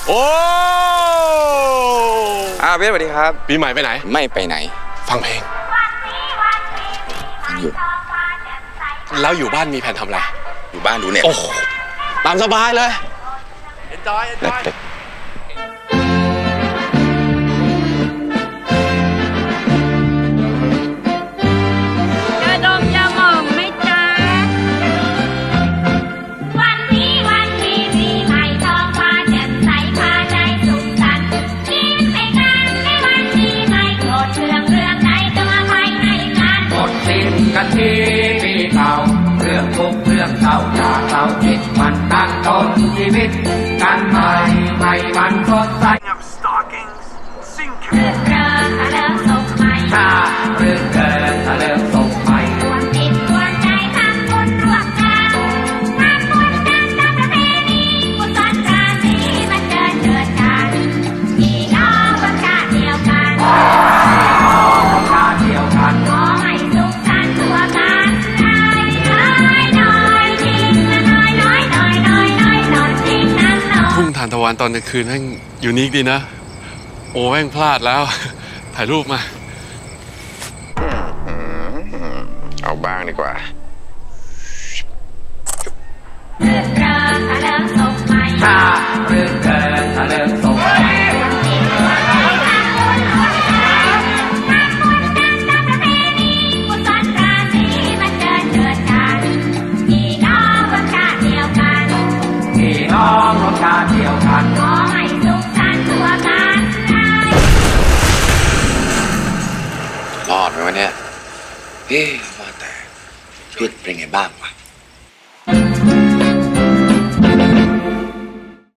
โอ้เบสสวัสดีครับปีใหม่ไปไหนไม่ไปไหนฟังเพลงอยู่แล้วอยู่บ้านมีแผนทำอะไรอยู่บ้านดูเนี่ยโอ้ตามสบายเลย enjoy กันทีปีเก่าเรื่องทุกเรื่องเก่าอย่าเราคิดมันตั้งต้นชีวิตกันใหม่ให้มันสดใสเรื่องเกินถ้าเริ่มสดใหม่เรื่องเกินถ้าเริ่มสดใหม่ดวงจิตดวงใจทำบุญร่วมกันทำบุญกันตามประเพณีบุญต้นราศีมาเจิดกันพี่น้องคนชาติเดียวกันชาติเดียวกันขอให้สุขสันต์ทั่วกันทุ่งทานตะวันตอนกลางคืนนั่งยูนิคดีนะโอ้แม่งพลาดแล้วถ่ายรูปมาเอาบ้างดีกว่าเรื่องเกินถ้าเริ่มสดใหม่เรื่องเกินถ้าเริ่มสดใหม่น้องรสชาติเดียวกันขอให้สุขสันต์ทั่วกันรอดไหมวะเนี่ยว่าแต่พี่เป็นไงบ้าง